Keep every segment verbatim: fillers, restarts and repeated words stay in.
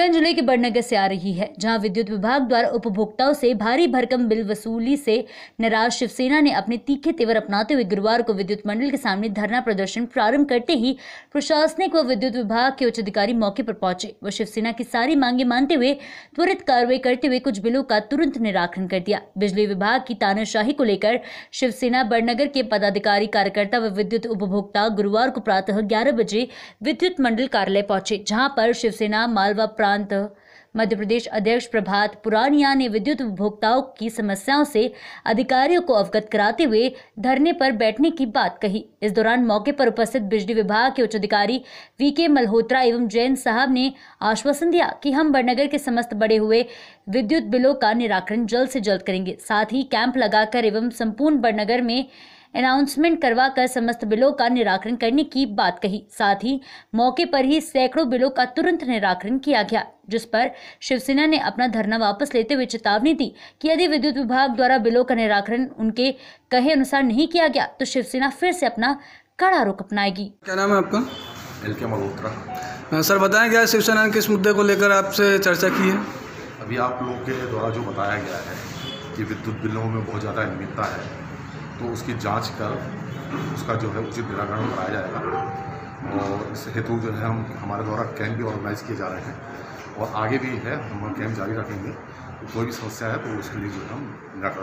सोलन जिले के बड़नगर से आ रही है, जहां विद्युत विभाग द्वारा उपभोक्ताओं से भारी भरकम बिल वसूली से नाराज शिवसेना ने अपने तीखे तेवर अपनाते हुए गुरुवार को विद्युत मंडल के सामने धरना प्रदर्शन प्रारंभ करते ही प्रशासनिक व विद्युत विभाग के उच्च अधिकारी मौके पर पहुंचे व शिवसेना की सारी मांगे मानते हुए त्वरित कार्रवाई करते हुए कुछ बिलों का तुरंत निराकरण कर दिया। बिजली विभाग की तानाशाही को लेकर शिवसेना बड़नगर के पदाधिकारी, कार्यकर्ता व विद्युत उपभोक्ता गुरुवार को प्रातः ग्यारह बजे विद्युत मंडल कार्यालय पहुंचे, जहां पर शिवसेना मालवा प्रांत मध्य प्रदेश अध्यक्ष प्रभात पुरानिया ने विद्युत उपभोक्ताओं की समस्याओं से अधिकारियों को अवगत कराते हुए धरने पर बैठने की बात कही। इस दौरान मौके पर उपस्थित बिजली विभाग के उच्च अधिकारी वी के मल्होत्रा एवं जैन साहब ने आश्वासन दिया कि हम बड़नगर के समस्त बढ़े हुए विद्युत बिलों का निराकरण जल्द से जल्द करेंगे। साथ ही कैंप लगाकर एवं संपूर्ण बड़नगर में अनाउंसमेंट करवाकर समस्त बिलों का निराकरण करने की बात कही। साथ ही मौके पर ही सैकड़ों बिलों का तुरंत निराकरण किया गया, जिस पर शिवसेना ने अपना धरना वापस लेते हुए चेतावनी दी कि यदि विद्युत विभाग द्वारा बिलों का निराकरण उनके कहे अनुसार नहीं किया गया तो शिवसेना फिर से अपना कड़ा रुख अपनाएगी। क्या नाम है आपका? एल के मल्होत्रा। सर बताएं, क्या शिवसेना ने किस मुद्दे को लेकर आपसे चर्चा की है? अभी आप लोगों के द्वारा जो बताया गया है कि विद्युत बिलों में बहुत ज़्यादा अनियमितता है, तो उसकी जांच कर उसका जो है उचित निराकरण कराया जाएगा और इस हेतु जो है हम हमारे द्वारा कैंप भी ऑर्गेनाइज किए जा रहे हैं और आगे भी है, हम कैंप जारी रखेंगे। तो कोई भी समस्या है तो उसके लिए जो है हम निराकरण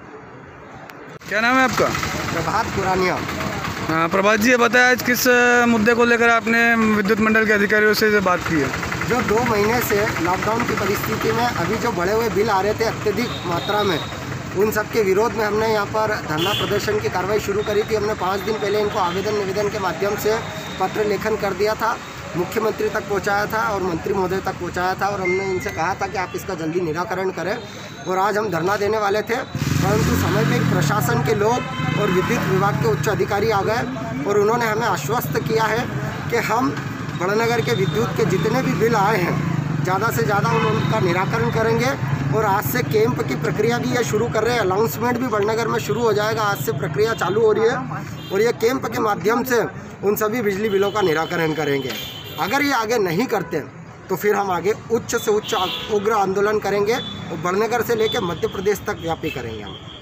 करेंगे। क्या नाम है आपका? प्रभात पुरानिया। हाँ प्रभात जी, ये बताया आज किस मुद्दे को लेकर आपने विद्युत मंडल के अधिकारियों से बात की है? जो दो महीने से लॉकडाउन की परिस्थिति में अभी जो बढ़े हुए बिल आ रहे थे अत्यधिक मात्रा में, उन सब के विरोध में हमने यहाँ पर धरना प्रदर्शन की कार्रवाई शुरू करी थी। हमने पाँच दिन पहले इनको आवेदन निवेदन के माध्यम से पत्र लेखन कर दिया था, मुख्यमंत्री तक पहुँचाया था और मंत्री महोदय तक पहुँचाया था और हमने इनसे कहा था कि आप इसका जल्दी निराकरण करें। और आज हम धरना देने वाले थे, परंतु समय पर प्रशासन के लोग और विद्युत विभाग के उच्च अधिकारी आ गए और उन्होंने हमें आश्वस्त किया है कि हम बड़नगर के विद्युत के जितने भी बिल आए हैं ज़्यादा से ज़्यादा उनका निराकरण करेंगे। और आज से कैंप की प्रक्रिया भी ये शुरू कर रहे हैं, अनाउंसमेंट भी बड़नगर में शुरू हो जाएगा। आज से प्रक्रिया चालू हो रही है और ये कैंप के माध्यम से उन सभी बिजली बिलों का निराकरण करेंगे। अगर ये आगे नहीं करते तो फिर हम आगे उच्च से उच्च उग्र आंदोलन करेंगे और बड़नगर से लेकर मध्य प्रदेश तक व्यापी करेंगे हम।